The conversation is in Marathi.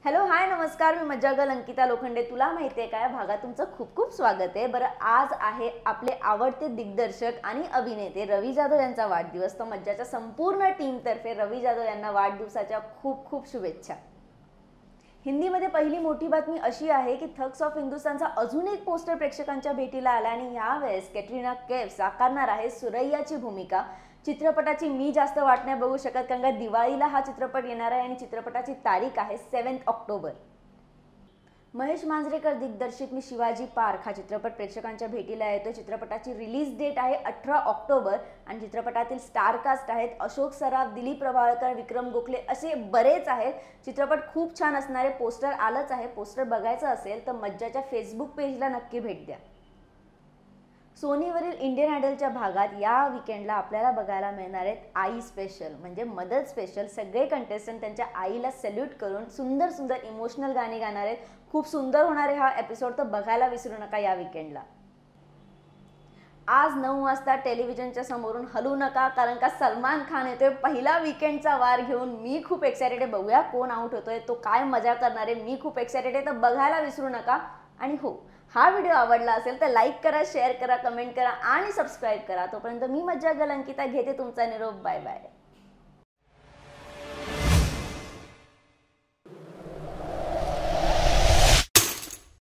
हॅलो हाय नमस्कार, मी मज्जागल अंकिता लोखंडे. तुला माहिती आहे का या भागात तुमचं खूप खूप स्वागत आहे. बरं, आज आहे आपले आवडते दिग्दर्शक आणि अभिनेते रवी जाधव यांचा वाढदिवस. तर मज्जाच्या संपूर्ण टीमतर्फे रवी जाधव यांना वाढदिवसाच्या खूप खूप शुभेच्छा. हिंदीमध्ये पहिली मोठी बातमी अशी आहे की थग्स ऑफ हिंदुस्तानचा अजून एक पोस्टर प्रेक्षकांच्या भेटीला आला आणि यावेळेस कॅटरीना कैफ साकारणार आहे सुरैयाची भूमिका. चित्रपटाची मी जास्त वाट नाही बघू शकत, कारण का दिवाळीला हा चित्रपट येणार आहे आणि चित्रपटाची तारीख आहे 7 ऑक्टोबर. महेश मांजरेकर दिग्दर्शित मी शिवाजी पार्क हा चित्रपट प्रेक्षकांच्या भेटीला येतो. चित्रपटाची रिलीज डेट आहे 18 ऑक्टोबर आणि चित्रपटातील स्टार कास्ट आहेत अशोक सराफ, दिलीप, प्रभावळकर, विक्रम, गोखले असे बरेच आहेत. चित्रपट खूप छान असणार आहे. पोस्टर आलंच आहे. पोस्टर बघायचं असेल तर मज्जाच्या फेसबुक पेजला नक्की भेट द्या. सोनीवरील इंडियन आयडलच्या भागात या वीकेंडला आपल्याला बघायला मिळणार आहेत आई स्पेशल म्हणजे मदर स्पेशल. सगळे कंटेस्टंट त्यांच्या आईला सॅल्यूट करून सुंदर सुंदर इमोशनल गाणी गाणार आहेत. खूप सुंदर होणार आहे हा एपिसोड, तर बघायला विसरू नका या वीकेंडला. आज 9 वाजता टेलिव्हिजनच्या समोरून हलू नका, कारण का सलमान खान येतोय पहिला वीकेंडचा वार घेऊन. मी खूप एक्सायटेड आहे. बघूया कोण आउट होतोय, तो काय मजा करणार आहे. मी खूप एक्सायटेड आहे, तर बघायला विसरू नका. आणि हो, हा व्हिडिओ आवडला असेल तर लाईक करा, शेअर करा, कमेंट करा आणि सबस्क्राईब करा. तोपर्यंत मी मज्जागल अंकिता घेते तुमचा निरोप. Bye bye.